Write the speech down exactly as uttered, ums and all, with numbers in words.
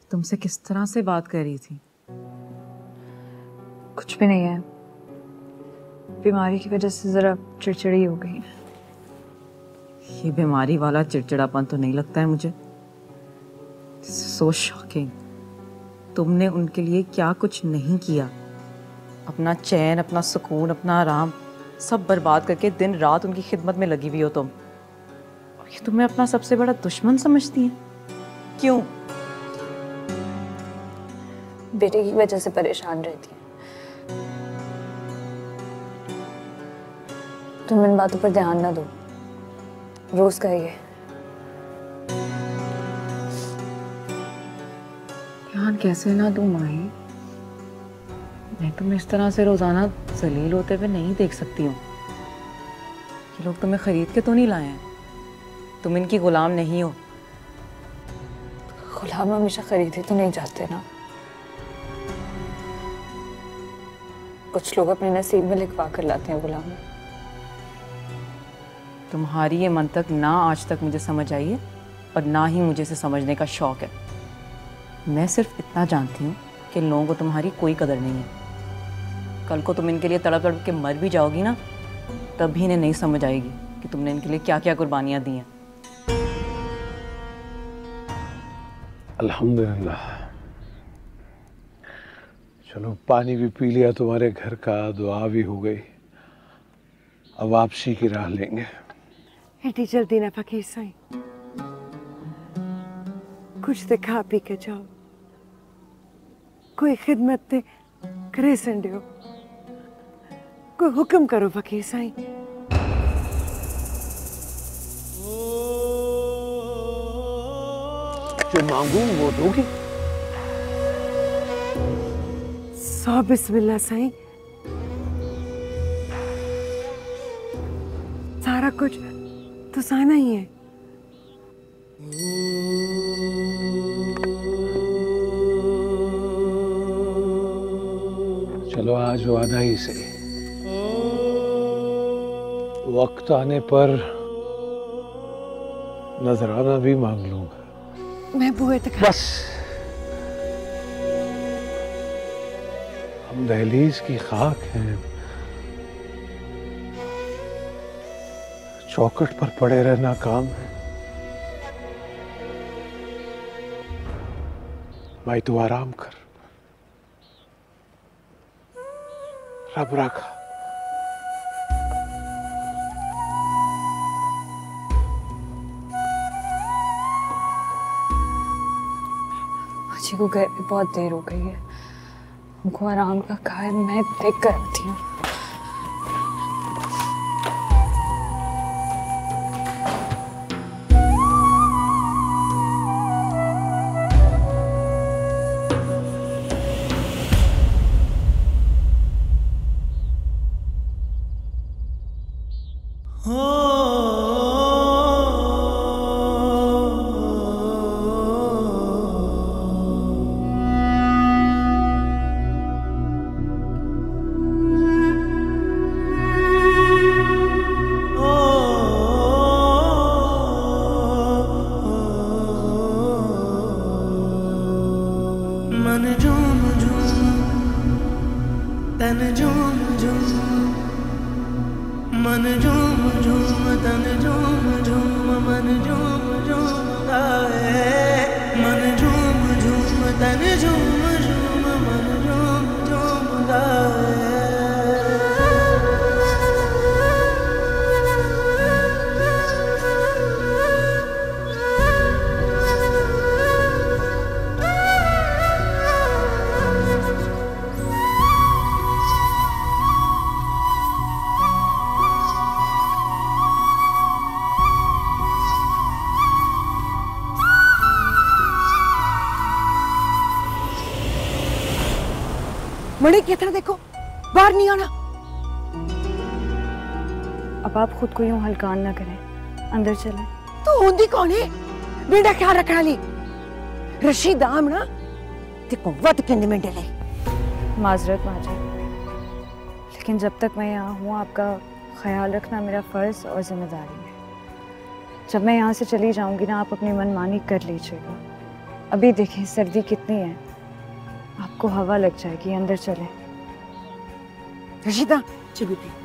तुमसे किस तरह से बात कर रही थी? कुछ भी नहीं है, बीमारी की वजह से जरा चिड़चिड़ी हो गई। ये बीमारी वाला चिड़चिड़ापन तो नहीं लगता है मुझे। So shocking. तुमने उनके लिए क्या कुछ नहीं किया। अपना चैन, अपना सुकून, अपना आराम सब बर्बाद करके दिन रात उनकी खिदमत में लगी हुई हो तुम। और ये तुम्हें अपना सबसे बड़ा दुश्मन समझती हैं। क्यों? बेटे की वजह से परेशान रहती है। तुम इन बातों पर ध्यान ना दो, रोज का ये। ध्यान कैसे ना दूं माही? मैं तुम्हें इस तरह से रोजाना जलील होते हुए नहीं देख सकती हूँ। ये लोग तुम्हें खरीद के तो नहीं लाए हैं। तुम इनकी गुलाम नहीं हो। गुलाम हमेशा खरीदे तो नहीं जाते ना। कुछ लोग अपने नसीब में लिखवा कर लाते हैं गुलाम। तुम्हारी ये मंतक ना आज तक मुझे समझ आई है और ना ही मुझे इसे समझने का शौक है। मैं सिर्फ इतना जानती हूँ कि लोगों को तुम्हारी कोई कदर नहीं है। कल को तुम इनके लिए तड़प तड़प के मर भी जाओगी ना, तब भी इन्हें नहीं समझ आएगी कि तुमने इनके लिए क्या क्या कुर्बानियाँ दी हैं। अल्हम्दुलिल्लाह। चलो पानी भी पी लिया तुम्हारे घर का, दुआ भी हो गई। अब वापसी की राह लेंगे। एडी जल्दी ना फकीर साईं, कुछ तो खा पी के जाओ। कोई खिदमत ते करे संडियो, कोई हुक्म करो फकीर साईं। जो मांगू वो दोगी? सौ बिस्मिल्लाह साईं। सारा कुछ तो साना ही है। चलो आज वादा ही से, वक्त आने पर नजराना भी मांग लूंगा। मैं बुए तक बस हम दहलीज की खाक हैं, चौखट पर पड़े रहना काम है। भाई तू आराम कर, रब रखा। जी को घर में बहुत देर हो गई है, उनको आराम का कहा है, मैं देख कर आती हूँ। मन झूम झूम तन झूम झूम, मन झूम झूम तन झूम झूम, मन झूम झूम गाए। मन झूम झूम तन झूम झूम, मन झूम झूम गाए। मणि की तरह देखो, बाहर नहीं आना। अब आप खुद को यूं हल्कान ना करें, अंदर चलें। तू होंदी कौन है? बेटा ख्याल रखना ली रशीद आम ना ते को वत किन्ने में डले। माजरत माजी, लेकिन जब तक मैं यहाँ हूँ आपका ख्याल रखना मेरा फर्ज और जिम्मेदारी है। जब मैं यहाँ से चली जाऊंगी ना, आप अपनी मनमानी कर लीजिएगा। अभी देखिए सर्दी कितनी है, आपको हवा लग जाएगी, अंदर चले। रशीदा, जी बेटी।